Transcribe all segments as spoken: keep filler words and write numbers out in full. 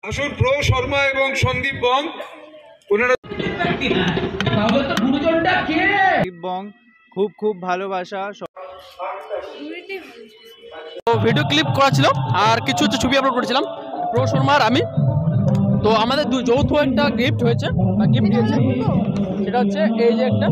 আসুন প্রো শর্মা এবং সন্দীপ বং ওনারা বং খুব খুব ভালোবাসা। তো ভিডিও ক্লিপ করা ছিল আর কিছু হচ্ছে ছবি আপলোড করেছিলাম প্রো শর্মার আমি। তো আমাদের দুই যৌথ একটা গিফট হয়েছে বা গিফট দিয়েছে, সেটা হচ্ছে এই যে একটা।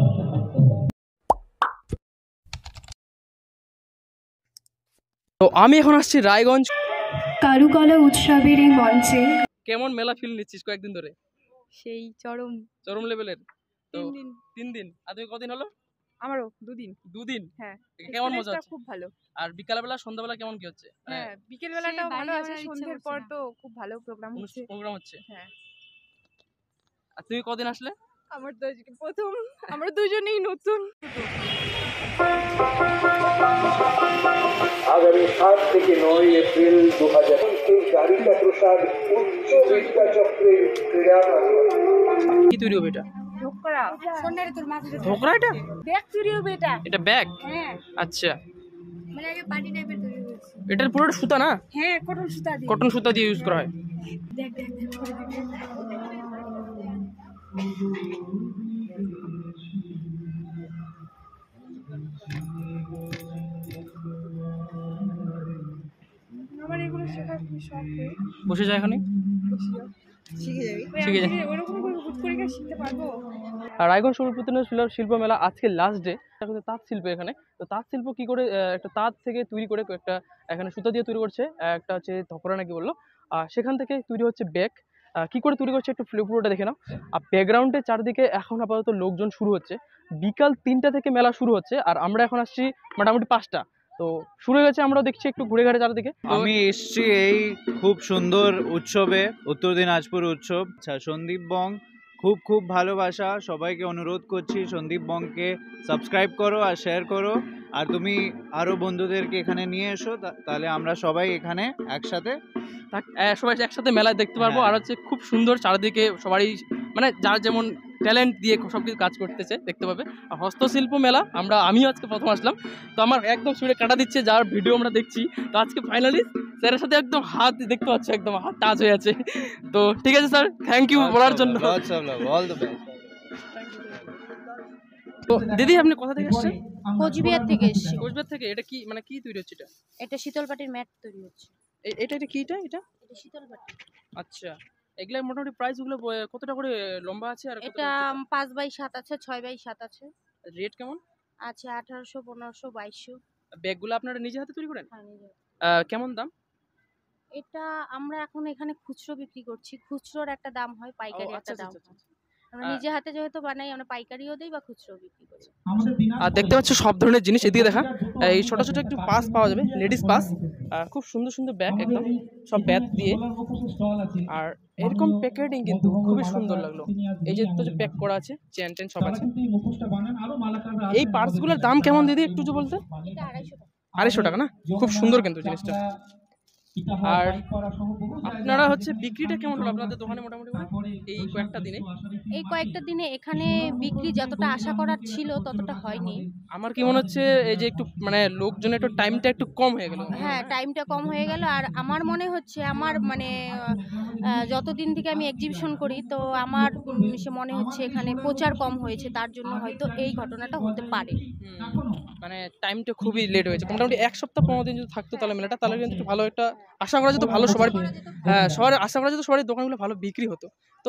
তো আমি এখন আসছি রায়গঞ্জ কারুকলা উৎসবের এই মঞ্চে। কেমন মেলা ফিল নিচ্ছিস কয়েকদিন ধরে? সেই চরম চরম লেভেলের। তো তিন দিন তিন দিন আর তুমি কদিন হলো? আমারও দুদিন দুদিন। হ্যাঁ, কেমন মজা হচ্ছে? খুব ভালো। আর বিকালবেলা সন্ধ্যাবেলা কেমন কি হচ্ছে? হ্যাঁ, বিকেল বেলাটাও ভালো আছে, সন্ধ্যের পর তো খুব ভালো প্রোগ্রাম হচ্ছে। প্রোগ্রাম হচ্ছে। হ্যাঁ। আর তুমি কদিন আসলে? আমার তো আজকে প্রথম, আমরা দুজনেই নতুন। আগামী সাত থেকে নয় এপ্রিল দু হাজার এই গাড়িটা প্রসাদ উচ্চ বিদ্যা চক্রের ক্রীড়া কি তৈরি হবে এটা? ঢোকরা সোনারে তোর মাঝে ঢোকরা এটা ব্যাগ চুরি হবে এটা। এটা ব্যাগ? হ্যাঁ। আচ্ছা, মানে আগে পার্টি টাইপের তৈরি হয়েছে। এটার পুরোটা সুতা না? হ্যাঁ, কটন সুতা দিয়ে। কটন সুতা দিয়ে ইউজ করা হয়। দেখ দেখ দেখ করে দিবি। আমার এগুলো শেখার খুব শখ। বসে যায় এখানে শিখে যাবি। শিখে যাই। ওরকম করে হুট করে কি শিখতে পারবো? আর রায়গঞ্জ সুরপুতনের শিল্প মেলা আজকে লাস্ট ডে। এখন তাঁত শিল্প এখানে, তো তাঁত শিল্প কি করে একটা তাঁত থেকে তৈরি করে একটা এখানে সুতা দিয়ে তৈরি করছে, একটা হচ্ছে ধকরা নাকি বললো, আর সেখান থেকে তৈরি হচ্ছে ব্যাগ। কি করে তৈরি করছে একটু পুরোটা দেখে নাও। আর ব্যাকগ্রাউন্ডে চারদিকে এখন আপাতত লোকজন শুরু হচ্ছে, বিকাল তিনটা থেকে মেলা শুরু হচ্ছে আর আমরা এখন আসছি মোটামুটি পাঁচটা। তো শুরু হয়ে গেছে, আমরাও দেখছি একটু ঘুরে ঘাড়ে চারদিকে। আমি এসছি এই খুব সুন্দর উৎসবে, উত্তর দিনাজপুর উৎসব। আচ্ছা, সন্দীপ বং খুব খুব ভালোবাসা। সবাইকে অনুরোধ করছি সন্দীপ বংকে সাবস্ক্রাইব করো আর শেয়ার করো, আর তুমি আরও বন্ধুদেরকে এখানে নিয়ে এসো, তাহলে আমরা সবাই এখানে একসাথে সবাই একসাথে মেলায় দেখতে পারবো। আর হচ্ছে খুব সুন্দর চারদিকে সবারই মানে যার যেমন ট্যালেন্ট দিয়ে সব কিছু কাজ করতেছে দেখতে পাবে। আর হস্তশিল্প মেলা আমরা আমিও আজকে প্রথম আসলাম, তো আমার একদম শুনে কাটা দিচ্ছে যার ভিডিও আমরা দেখছি। তো আজকে ফাইনালি স্যারের সাথে একদম হাত দেখতে পাচ্ছি, একদম হাত টাচ হয়ে আছে। তো ঠিক আছে স্যার, থ্যাংক ইউ বলার জন্য। তো দিদি আপনি কোথা থেকে এসেছেন? কোচবিহার থেকে এসেছি। কোচবিহার থেকে। এটা কি মানে কি তৈরি হচ্ছে এটা? এটা শীতল পাটির ম্যাট তৈরি হচ্ছে। এটা এটা কি এটা এটা এটা শীতল পাটি। আচ্ছা, এগুলা মোটামুটি প্রাইস গুলো কতটা করে লম্বা আছে? আর এটা পাঁচ বাই সাত আছে, ছয় বাই সাত আছে। রেট কেমন আছে? আঠারোশো, পনেরোশো, বাইশশো। ব্যাগগুলো আপনারা নিজে হাতে তৈরি করেন? হ্যাঁ, নিজে। কেমন দাম? এটা আমরা এখন এখানে খুচরো বিক্রি করছি। খুচরোর একটা দাম হয়, পাইকারি একটা দাম হয়। আমরা নিজে হাতে যেহেতু বানাই, আমরা পাইকারিও দেই বা খুচরো বিক্রি করি। আর দেখতে পাচ্ছ সব ধরনের জিনিস এদিকে দেখা। এই ছোট ছোট একটু পাস পাওয়া যাবে, লেডিস পাস। খুব সুন্দর সুন্দর ব্যাগ, একদম সব ব্যাগ দিয়ে। আর এরকম প্যাকেটিং কিন্তু খুবই সুন্দর লাগলো। এই যে যে প্যাক করা আছে, চেন টেন সব আছে। এই পার্সগুলোর দাম কেমন দিদি একটু যে বলতে? এটা আড়াইশো টাকা। আড়াইশো টাকা না? খুব সুন্দর কিন্তু জিনিসটা। আর আপনারা হচ্ছে বিক্রিটা কেমন হলো আপনাদের দোকানে মোটামুটি এই কয়েকটা দিনে? এই কয়েকটা দিনে এখানে বিক্রি যতটা আশা করার ছিল ততটা হয়নি। আমার কি মনে হচ্ছে এই যে একটু মানে লোকজনের একটু টাইমটা একটু কম হয়ে গেল। হ্যাঁ, টাইমটা কম হয়ে গেল। আর আমার মনে হচ্ছে, আমার মানে যতদিন থেকে আমি এক্সিবিশন করি, তো আমার সে মনে হচ্ছে এখানে প্রচার কম হয়েছে, তার জন্য হয়তো এই ঘটনাটা হতে পারে। মানে টাইমটা খুবই লেট হয়েছে। মোটামুটি এক সপ্তাহ পনেরো দিন যদি থাকতো তাহলে মেলাটা, তাহলে কিন্তু একটু ভালো একটা আশা করা যেত, ভালো সবার হ্যাঁ সবার আশা করা যেত সবার দোকানগুলো ভালো বিক্রি হতো। তো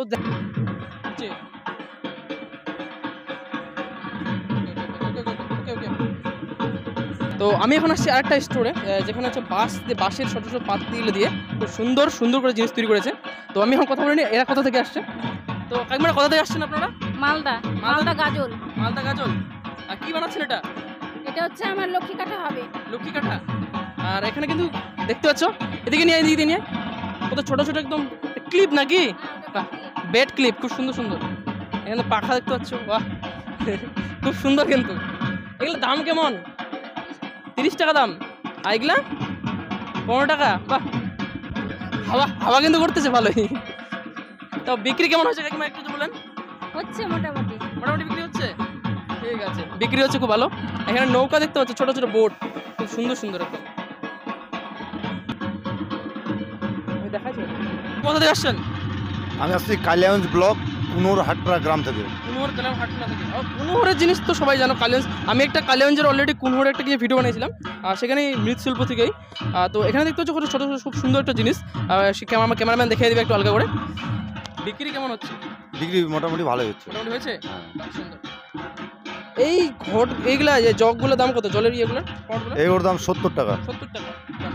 তো আমি এখন আসছি আরেকটা স্টোরে, যেখানে হচ্ছে বাঁশ দিয়ে বাঁশের ছোটো ছোটো পাতিগুলো দিয়ে খুব সুন্দর সুন্দর করে জিনিস তৈরি করেছে। তো আমি এখন কথা বলিনি এরা কোথা থেকে আসছে। তো একবার কোথা থেকে আসছেন আপনারা? মালদা। মালদা গাজল। মালদা গাজল। আর কি বানাচ্ছেন এটা? এটা হচ্ছে আমার লক্ষ্মী কাঠা হবে। লক্ষ্মী কাঠা। আর এখানে কিন্তু দেখতে পাচ্ছ, এদিকে নিয়ে এদিকে নিয়ে কত ছোটো ছোটো একদম ক্লিপ নাকি, বেড ক্লিপ, খুব সুন্দর সুন্দর। এখানে পাখা দেখতে পাচ্ছ, বাহ খুব সুন্দর। কিন্তু এগুলো দাম কেমন? তিরিশ টাকা দাম। আর এগুলা পনেরো টাকা। বাহ, হাওয়া হাওয়া কিন্তু করতেছে ভালোই। তো বিক্রি কেমন হচ্ছে কাকিমা একটু বলেন? হচ্ছে মোটামুটি মোটামুটি বিক্রি হচ্ছে। ঠিক আছে, বিক্রি হচ্ছে খুব ভালো। এখানে নৌকা দেখতে পাচ্ছ, ছোট ছোট বোট, খুব সুন্দর সুন্দর একদম। দেখাচ্ছি কোথা থেকে আসছেন? আমি আসছি কালিয়াগঞ্জ ব্লক কুনোর হাটপাড়া গ্রাম থেকে। কুনহর গ্রাম হাটনা থেকে। আর কুনহরের জিনিস তো সবাই জানো, কালিয়াগঞ্জ। আমি একটা কালিয়াগঞ্জের অলরেডি কুনহরের একটা কিছু ভিডিও বানিয়েছিলাম, আর সেখানে মৃৎশিল্প থেকেই। আহ, তো এখানে দেখতে হচ্ছে ছোটো ছোটো খুব সুন্দর একটা জিনিস। সে ক্যামেরা ক্যামেরাম্যান দেখিয়ে দেবে একটু হালকা করে। বিক্রি কেমন হচ্ছে? ডিগ্রি মোটামুটি ভালোই হচ্ছে। মোটামুটি হয়েছে? হ্যাঁ। বাহ, সুন্দর। এই ঘট এইগুলা যে জগগুলোর দাম কত? জলের ইয়েগুলো পটগুলো? এগুলোর দাম সত্তর টাকা। সত্তর টাকা। বাহ।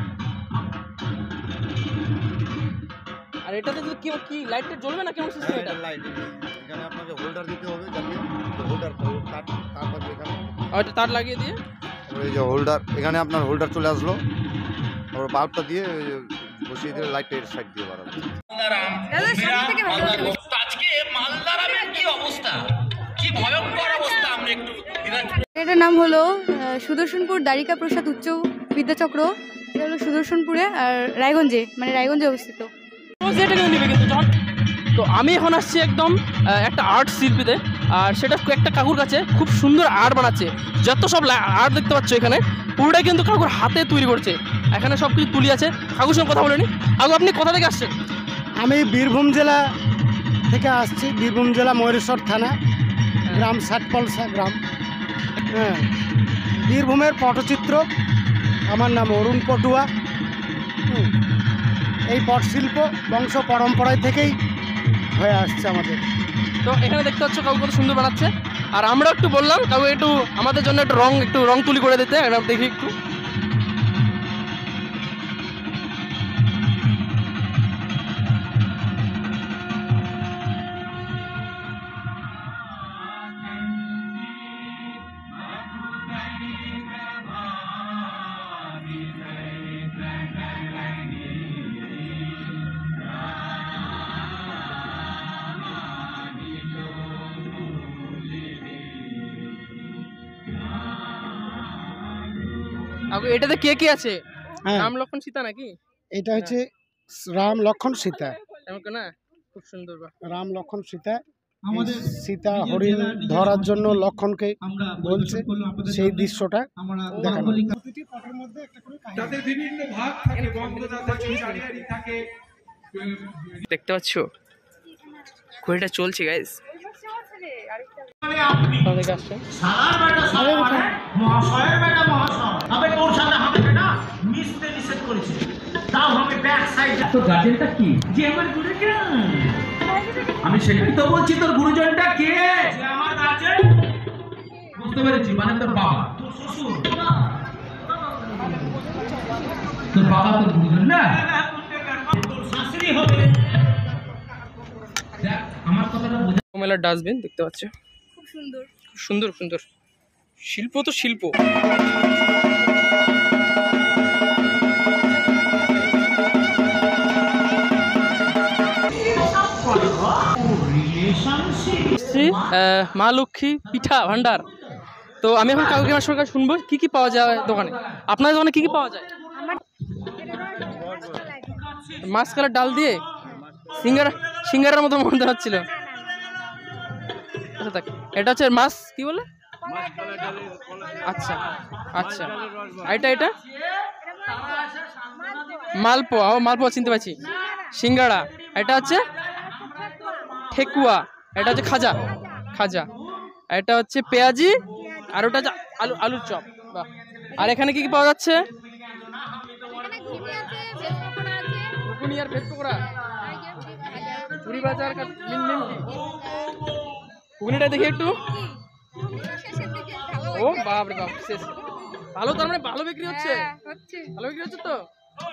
আর এটাতে তো কি কি লাইটটা জ্বলবে না, কেমন সিস্টেম এটা? লাইট এখানে আপনাকে হোল্ডার দিতে হবে, যাতে হোল্ডার তার তার পাবে এখানে। আর এটা তার লাগিয়ে দিয়ে তারপরে এই যে হোল্ডার, এখানে আপনার হোল্ডার চলে আসলো, তারপর বাল্বটা দিয়ে ওই যে বসিয়ে দিলে লাইটটা এর সাইড দিয়ে বাড়াবে। দাদা সামনে থেকে ভালো লাগে। আজকে মালদার আমের কি অবস্থা, কি ভয়ঙ্কর অবস্থা, আমরা একটু এটার নাম হলো আহ, সুদর্শনপুর দ্বারিকা প্রসাদ উচ্চ বিদ্যাচক্র। এটা হলো সুদর্শনপুরে আর রায়গঞ্জে, মানে রায়গঞ্জে অবস্থিত। যেটা কিন্তু নিবে কিন্তু যখন। তো আমি এখন আসছি একদম আহ, একটা আর্ট শিল্পীতে, আর সেটা একটা কাকুর কাছে খুব সুন্দর আর্ট বানাচ্ছে। যত সব আর্ট দেখতে পাচ্ছ এখানে পুরোটাই কিন্তু কাকুর হাতে তৈরি করছে। এখানে সব কিছু তুলি আছে। কাকুর সঙ্গে কথা বলেনি। কাকু আপনি কোথা থেকে আসছেন? আমি বীরভূম জেলা থেকে আসছি, বীরভূম জেলা ময়ূরেশ্বর থানা, গ্রাম ষাটপলসা গ্রাম। হ্যাঁ, বীরভূমের পটচিত্র। আমার নাম অরুণ পটুয়া। হুম, এই পটশিল্প বংশ পরম্পরায় থেকেই হয়ে আসছে আমাদের। তো এখানে দেখতে পাচ্ছ কাকু কত সুন্দর বানাচ্ছে। আর আমরা একটু বললাম কাকু একটু আমাদের জন্য একটু রং একটু রং তুলি করে দিতে। এটা দেখি একটু। কাকু এটাতে কে কে আছে? হ্যাঁ, রাম লক্ষণ সীতা নাকি? এটা হচ্ছে রাম লক্ষণ সীতা। এমন না, খুব সুন্দর। বাহ। রাম লক্ষণ সীতা। এই সীতা হরিণ ধরার জন্য লক্ষণকে বলছে, সেই দৃশ্যটা দেখানো। তাদের বিভিন্ন ভাগ থাকে, বঙ্গদাতা চারিয়ারি থাকে। দেখতে পাচ্ছ ঘড়িটা চলছে গাইস। মহাশয়ের বেটা মহাশয় তবে তোর সাথে হবে না, মিশতে নিষেধ করেছে। তাও আমি ব্যাক সাইড। তো গার্জেনটা কি? যে আমার গুরুজন। আমি সেটাই তো বলছি, তোর গুরুজনটা কে? যে আমার গার্জেন। বুঝতে পেরেছি, মানে তোর বাবা, তোর শ্বশুর। তোর বাবা তোর গুরুজন না, তোর শাশুড়ি হবে। দেখ আমার কথাটা বুঝে। মেলার ডাস্টবিন দেখতে পাচ্ছ, খুব সুন্দর। খুব সুন্দর সুন্দর শিল্প। তো শিল্প আহ, মা লক্ষ্মী পিঠা ভান্ডার। তো আমি এখন কাকুকে আমার সরকার শুনবো কি কি পাওয়া যায় দোকানে। আপনার দোকানে কি কি পাওয়া যায়? মাছ কালার ডাল দিয়ে সিঙ্গারা, সিঙ্গারার মতো মনে হচ্ছিল। আচ্ছা থাক, এটা হচ্ছে মাছ কি বলে? আচ্ছা আচ্ছা, এটা এটা মালপোয়া। ও মালপোয়া চিনতে পারছি। সিঙ্গাড়া, এটা হচ্ছে ঠেকুয়া, এটা হচ্ছে খাজা খাজা, এটা হচ্ছে পেঁয়াজি, আর ওটা হচ্ছে আলু আলুর চপ। বাহ। আর এখানে কি কি পাওয়া যাচ্ছে? ঘুগনি আর ভেজ পকোড়া, পুরি বাজার, ঘুগনিটা দেখি একটু। ও বাপ রে বাপ, শেষ। ভালো, তার মানে ভালো বিক্রি হচ্ছে? ভালো বিক্রি হচ্ছে তো।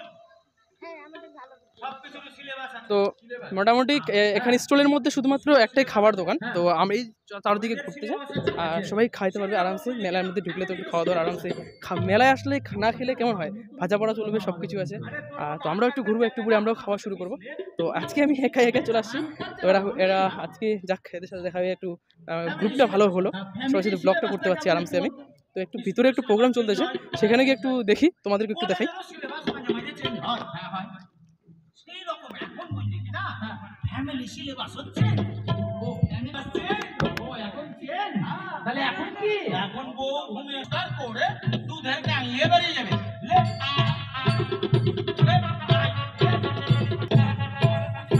তো মোটামুটি এখানে স্টলের মধ্যে শুধুমাত্র একটাই খাবার দোকান। তো আমি এই চারদিকে ঘুরতে যাই, আর সবাই খাইতে পারবে আরামসে। মেলার মধ্যে ঢুকলে তো খাওয়া দাওয়ার আরামসে। মেলায় আসলে না খেলে কেমন হয়? ভাজা পড়া চলবে, সব কিছু আছে। তো আমরাও একটু ঘুরবো, একটু পরে আমরাও খাওয়া শুরু করবো। তো আজকে আমি একা একা চলে আসছি। তো এরা এরা আজকে যাক এদের সাথে দেখা হয়ে একটু গ্রুপটা ভালো হলো, সবার সাথে ব্লগটা করতে পারছি আরামসে আমি। তো একটু ভিতরে একটু প্রোগ্রাম চলতেছে, সেখানে গিয়ে একটু দেখি, তোমাদেরকে একটু দেখাই। ফ্যামিলি সিলেবাস হচ্ছে। ও ফ্যামিলি আসছে, ও এখন চেন। তাহলে এখন কি? এখন বউ ঘুমে স্টার্ট করে দুধের গ্যাং নিয়ে বেরিয়ে যাবে। লে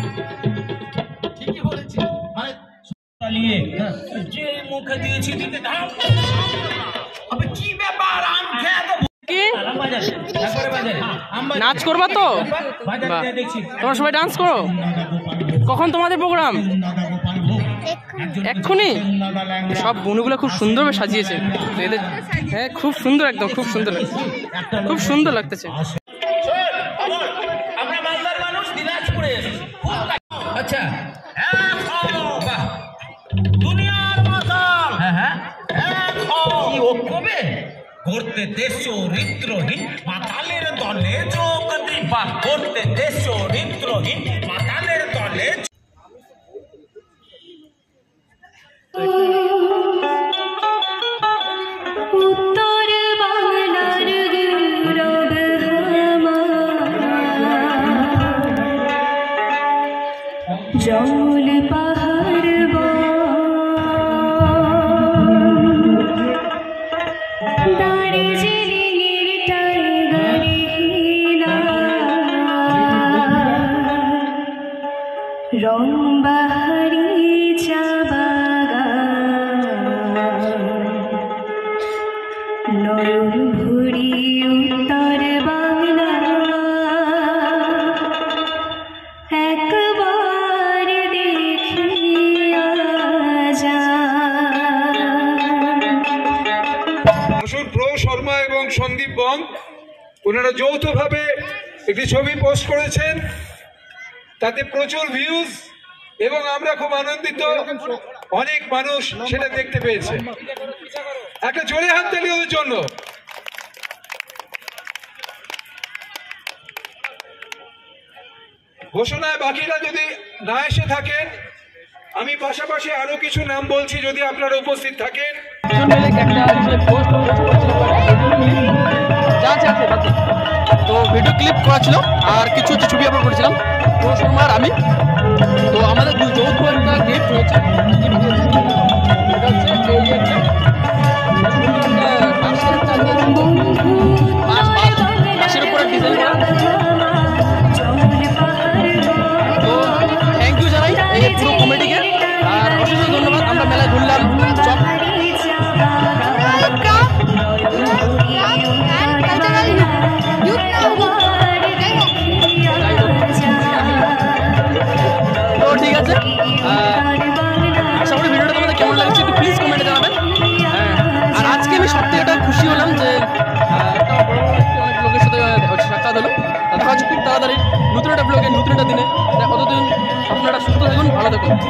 যে মুখে দিয়েছি দিতে দাও। আবে কি ব্যাপার? আম খেয়ে তো কি বাজারে একবারে বাজারে আম নাচ করবা তো? বাজারে বাহ। দেখছি তোমরা সবাই ডান্স করো? কখন তোমাদের প্রোগ্রাম? এক্ষুনি? সব বনুগুলো খুব সুন্দরভাবে সাজিয়েছে তো এদের। হ্যাঁ খুব সুন্দর, একদম খুব সুন্দর লাগছে, খুব সুন্দর লাগতেছে। আমরা মালদার মানুষ, দিনাজপুরে এসেছি। আচ্ছা বাহ, দুনিয়ার মাতাল। হ্যাঁ হ্যাঁ কি ও কবে করতে দেশ চরিত্রহীন মাতালের দলে যোগ দিবা, করতে দেশ চরিত্রহীন মাতালের দলে। উত্তর বাংলার গৌরব জল পাহাড় দার্জিলিংয়ের টাইগার রং বাহারি চা নয়ন ভরি উত্তর বাংলা একবার দেখিয়া যা। আসুন প্রো শর্মা এবং সন্দীপ বং ওনারা যৌথভাবে একটি ছবি পোস্ট করেছেন, তাতে প্রচুর ভিউজ এবং আমরা খুব আনন্দিত, অনেক মানুষ সেটা দেখতে পেয়েছে। একটা জোরে হাততালি ওদের জন্য। ঘোষণায় বাকিরা যদি না এসে থাকেন, আমি পাশাপাশি আরো কিছু নাম বলছি যদি আপনারা উপস্থিত থাকেন। তো ভিডিও ক্লিপ করা ছিল আর কিছু হচ্ছে ছবি আপলোড করেছিলাম প্রো শর্মার আমি। তো আমাদের যৌথ একটা গিফট হয়েছে, বাঁশের উপরে ডিজাইন করা। তো থ্যাংক ইউ জানাই এই পুরো কমিটিকে, আর অসংখ্য ধন্যবাদ। আমরা মেলায় ঘুরলাম, চপ তো ঠিক আছে। আশা করি ভিডিওটা তোমাদের কেমন লাগছে একটু প্লিজ কমেন্টে জানাবেন। হ্যাঁ, আর আজকে আমি সব থেকে এটা খুশি হলাম যে একটা বড় অনেক লোকের সাথে সাক্ষাৎ হলো। দেখা হচ্ছে খুব তাড়াতাড়ি নতুন একটা ব্লগে নতুন একটা দিনে। ততদিন আপনারা সুস্থ থাকুন, ভালো থাকুন।